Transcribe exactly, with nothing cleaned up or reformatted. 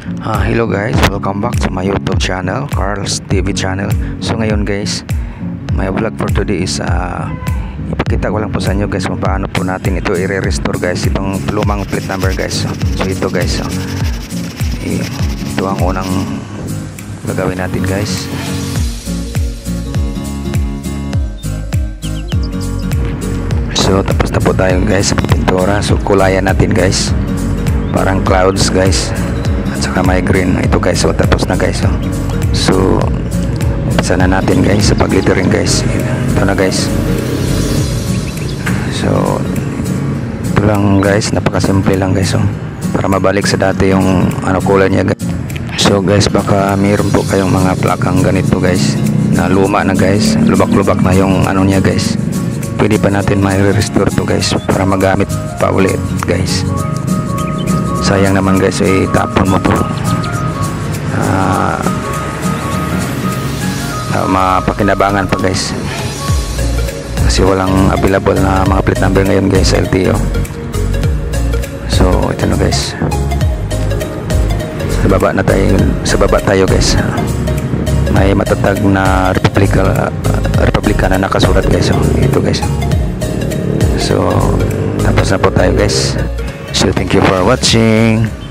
Uh, hello guys, welcome back to my YouTube channel, Carl's T V channel. So ngayon guys, my vlog for today is uh, ipakita ko lang po sa inyo guys kung paano po natin ito i-restore guys, itong lumang plate number guys. So, so ito guys, so, ito ang unang gagawin natin guys. So tapos na po tayo guys sa pintura. So kulayan natin guys, parang clouds guys, at saka may green ito guys. So tapos na guys. So, so umpisa na natin guys sa pag-lettering guys. Ito na guys. So ito lang guys, napakasimple lang guys. So para mabalik sa dati yung ano kulay niya guys. So guys, baka mayroon po kayong mga plakang ganito guys na luma na guys, lubak-lubak na yung ano niya guys. Pwede pa natin ma-restore to guys para magamit pa ulit guys. Sayang naman guys, eh tapon mo po. Uh, uh, mapakinabangan pa guys kasi walang available na mga plate number ngayon guys sa L T O. So ito na guys, sa baba na tayo, sa baba tayo guys. May matatag na Republika, uh, Republika na nakasulat guys. So ito guys. So tapos na po tayo guys. So thank you for watching.